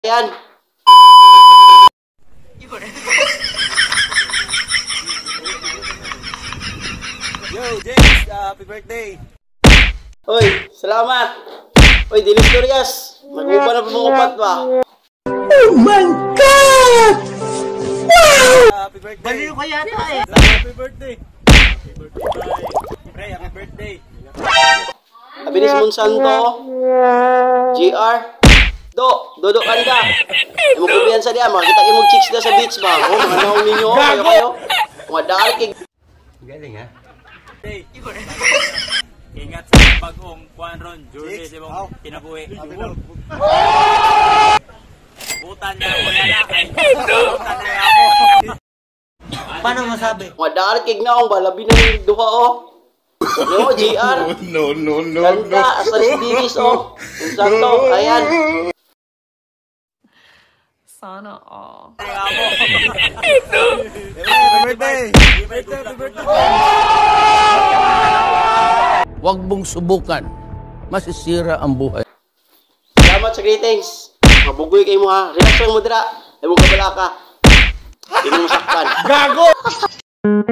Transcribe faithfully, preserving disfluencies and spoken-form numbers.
Yan. Yo, James, uh, happy birthday. Oy, salamat. Oy, Dilis Dorias. Mag-upa na pamungupat ba? Oh my God! Wow! Uh, happy birthday. Baliw ka yata eh. Happy birthday. Happy birthday, bye. Pre, happy birthday. Abilis Monsanto. G R. Do, Dodo Kanda. Imo kubiyan sa diya, makita kayo mag-chicks na sa beach ba? Oh, mga naong ninyo, kayo kayo. Mga dahil kay... Galing ha? Hey. Ingat sa bagong kuan ron, Jordi sa mong kinabuhi. Butan na, wala na kay. Butan na ako. Paano masabi? Mga dahil kay naong balabi na yung duha oh. No, G R. No, no, no, Ganda, asal si Dilis oh. Monsanto, ayan. Sana all. Happy birthday. Happy birthday. Happy birthday. Huwag mong subukan. Masisira ang buhay. Salamat sa greetings. Mabugoy kayo mo ha. Relax lang mo dira. Ay mo kabala ka. Hindi mo masaktan. Gago!